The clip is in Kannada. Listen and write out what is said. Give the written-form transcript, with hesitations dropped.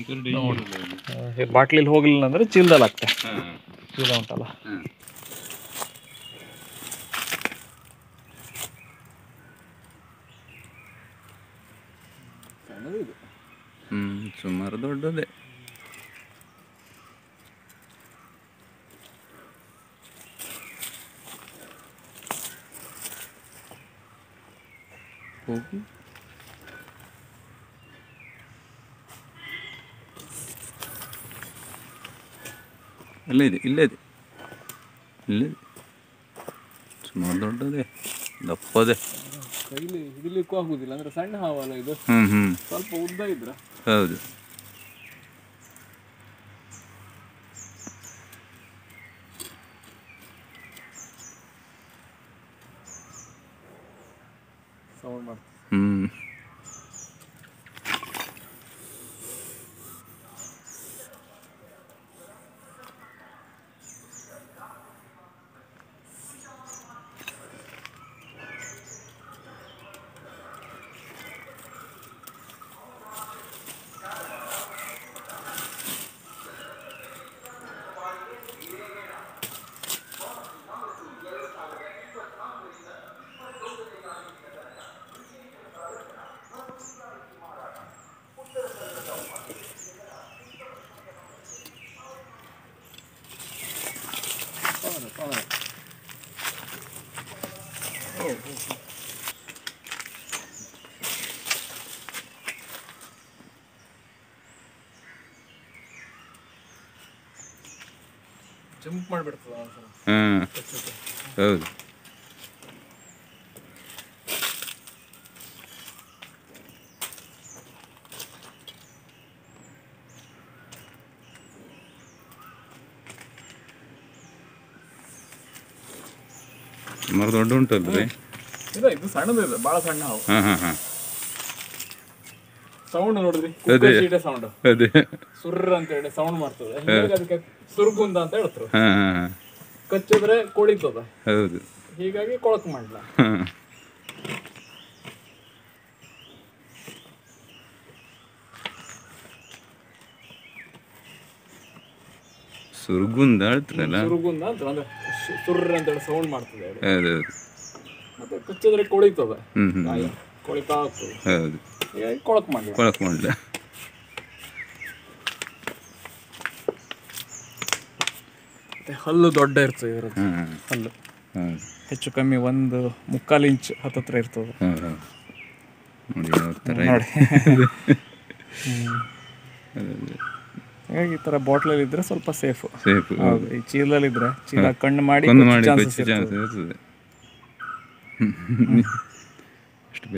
ಬಾಟ್ಲಿಲಿ ಹೋಗ್ಲಿಲ್ಲ ಅಂದ್ರೆ ಚೀಲದಲ್ಲಿ ಹಾಕ್ತೆ. ಚೀಲ ಉಂಟಲ್ಲ, ಸುಮಾರು ದೊಡ್ಡದೇ. ಹೋಗಿ ಇಲ್ಲೇ ಇದೆ, ಇಲ್ಲೇ ಇದೆ, ಇಲ್ಲೇ ಸುಮಾರು ದೊಡ್ಡದೇ, ದಪ್ಪದೇ. ಕೈಲಿ ಹಿಡಿಲಿಕ್ಕೂ ಆಗುದಿಲ್ಲ ಅಂದ್ರೆ ಸಣ್ಣ ಹಾವಲ್ಲ ಇದು. ಸ್ವಲ್ಪ ಉದ್ದ ಇದ್ರ ಹೌದು. ಸೌಂಡ್ ಮಾಡ್ತೀವಿ. ಜಂಪ್ ಮಾಡಿಬಿಡ್ತದ. ಹೌದು. ಸುಮಾರು ದೊಡ್ಡ ಉಂಟಲ್ರಿ. ಇದು ಸಣ್ಣದಿದೆ, ಭಾಳ ಸಣ್ಣ ಹಾವು. ಸೌಂಡ್ ನೋಡಿದ್ರಿ, ಸೌಂಡ್ ಅದೇ ಸುರ್ರ ಅಂತ ಹೇಳಿ ಸೌಂಡ್ ಮಾಡ್ತದೆ. ಅದಕ್ಕೆ ಸುರ್ಗುಂದ ಅಂತ ಹೇಳ್ತಾರೆ. ಕಚ್ಚಿದ್ರೆ ಕೊಳಿತದ. ಹೌದು, ಹೀಗಾಗಿ ಕೊಳಕ್ ಮಾಡ್ಲ. ಸುರ್ಗುಂದ ಹೇಳ್ತಾರಲ್ಲ, ಸುರ್ಗುಂದ ಅಂತ ಅಂದ್ರೆ ಸುರ್ರ ಅಂತ ಹೇಳಿ ಸೌಂಡ್ ಮಾಡ್ತದೆ. ಹೌದು, ಮತ್ತೆ ಕಚ್ಚಿದ್ರೆ ಕೊಳಿತದ, ಕೊಳಿತಾ ಆಗ್ತದೆ. ಹೌದು, ಹೀಗಾಗಿ ಕೊಳಕ್ ಮಾಡ್ಲ. ಹಲ್ಲು ದೊಡ್ಡ ಇರ್ತದೆ ಇರೋದು. ಹಲ್ಲು ಹೆಚ್ಚು ಕಮ್ಮಿ 1.25 ಇಂಚ್ ಹತ್ತತ್ರ ಇರ್ತದೆ. ನೋಡಿ, ಹಾಗಾಗಿ ಈ ಥರ ಬಾಟ್ಲಲ್ಲಿ ಇದ್ರೆ ಸ್ವಲ್ಪ ಸೇಫ್. ಹೌದು, ಈ ಚೀಲದಲ್ಲಿ ಇದ್ರೆ ಚೀಲ ಕಣ್ಣು ಮಾಡಿ ಚಾನ್ಸಸ್ ಇರ್ತದೆ.